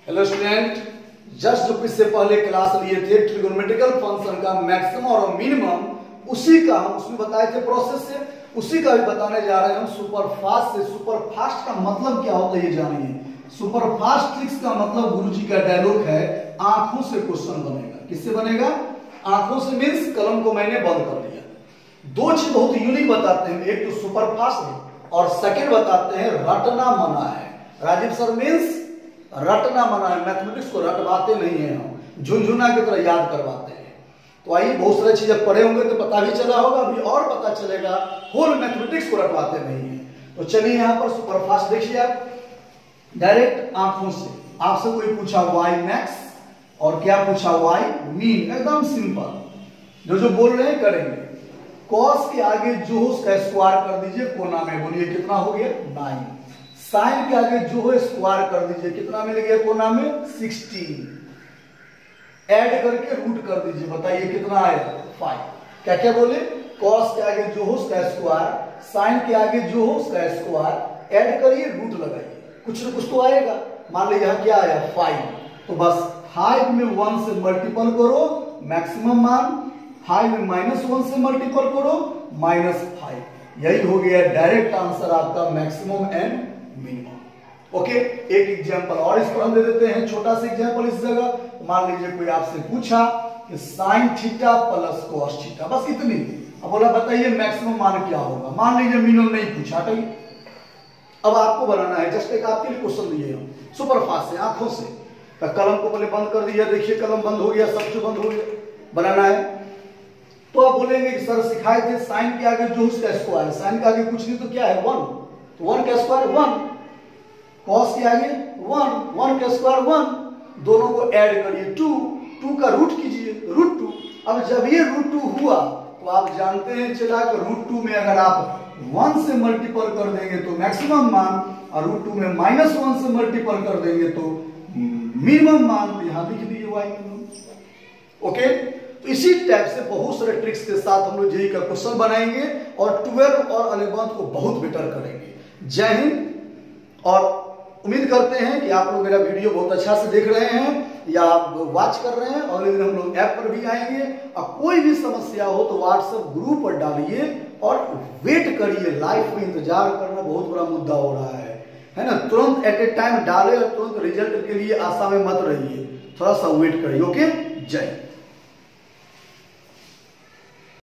Hello student, just जो इससे पहले क्लास लिए थे ट्रिगोनोमेट्रिकल फंक्शन का मैक्सिमम और मिनिमम, उसी का हम उसमें बताए थे प्रोसेस से, उसी का भी बताने जा रहे हैं हम सुपरफास्ट से। सुपरफास्ट का मतलब क्या होता है ये जानिए। सुपरफास्ट ट्रिक्स का मतलब गुरुजी का डायलॉग है, आंखों से क्वेश्चन बनेगा। किससे बनेगा? आंखों से मीन्स कलम को मैंने बंद कर दिया। दो चीज बहुत यूनिक बताते हैं, एक तो सुपरफास्ट है और सेकेंड बताते हैं रटना मना है। राजीव सर मीन्स रटना मना है, मैथमेटिक्स को रटवाते नहीं है, हम झुनझुना की तरह याद करवाते हैं। तो आइए, बहुत सारी चीजें पढ़े होंगे तो पता भी चला होगा, अभी और पता चलेगा। होल मैथमेटिक्स को रटवाते नहीं है। तो चलिए यहाँ पर सुपरफास्ट देखिए आप, डायरेक्ट आंखों से। आपसे कोई पूछा वाई मैक्स और क्या पूछा वाई मीन, एकदम सिंपल, जो बोल रहे हैं करेंगे। कॉस के आगे जो हो उसका स्क्वायर कर दीजिए कोना में, बोलिए कितना हो गया 9। साइन के आगे जो हो स्क्वायर कर दीजिए, कितना मिल गया कोना में 16। ऐड करके रूट कर दीजिए, बताइए कितना आएगा 5। क्या क्या बोले? कॉस के आगे जो हो उसका स्क्वायर, साइन के आगे जो हो उसका स्क्वायर, ऐड करिए रूट लगाइए, कुछ न कुछ तो आएगा। मान लीजिए यहाँ क्या आया 5, तो बस 5 में 1 से मल्टीपल करो मैक्सिमम मान, 5 में -1 से मल्टीपल करो -5। यही हो गया डायरेक्ट आंसर आपका मैक्सिमम एंड मिनिमम। ओके, एक एग्जांपल और इस पर हम दे देते हैं, छोटा सा एग्जांपल इस जगह। मान लीजिए कोई आपसे पूछा कि sine theta plus cos theta, बस इतनी। अब बोला बताइए मैक्सिमम मान क्या होगा। मान लीजिए मिनिमम नहीं पूछा, तो अब आपको बनाना है, जस्ट एक आपके लिए क्वेश्चन दिए हम सुपरफास्ट से, आंखों से। तो कलम को पहले बंद कर दिया, देखिए कलम बंद हो गया, सब कुछ बंद हो गया। बनाना है तो आप बोलेंगे कि सर सिखाए थे साइन के आगे जो उसका स्क्वायर, साइन के आगे कुछ नहीं तो क्या है 1, तो 1 का स्क्वायर 1, कॉस के आगे 1 का स्क्वायर 1, दोनों को ऐड करिए 2 का रूट कीजिए √2। अब जब ये √2 हुआ तो आप जानते हैं चला कि √2 में अगर आप 1 से मल्टीपल कर देंगे तो मैक्सिमम मान, और √2 में -1 से मल्टीपल कर देंगे तो मिनिमम मान। तो यहां लिख दीजिए वाई मिनिमम। ओके, तो इसी टाइप से बहुत सारे ट्रिक्स के साथ हम लोग जेईई का क्वेश्चन बनाएंगे और 12 और 11 को बहुत बेटर करेंगे। जय हिंद, और उम्मीद करते हैं कि आप लोग मेरा वीडियो बहुत अच्छा से देख रहे हैं या आप वॉच कर रहे हैं। और दिन हम लोग ऐप पर भी आएंगे, और कोई भी समस्या हो तो व्हाट्सएप ग्रुप पर डालिए और वेट करिए। लाइफ में इंतजार करना बहुत बड़ा मुद्दा हो रहा है ना। तुरंत एट ए टाइम डाले और तुरंत रिजल्ट के लिए आशा में मत रहिए, थोड़ा सा वेट करिए। ओके, जय।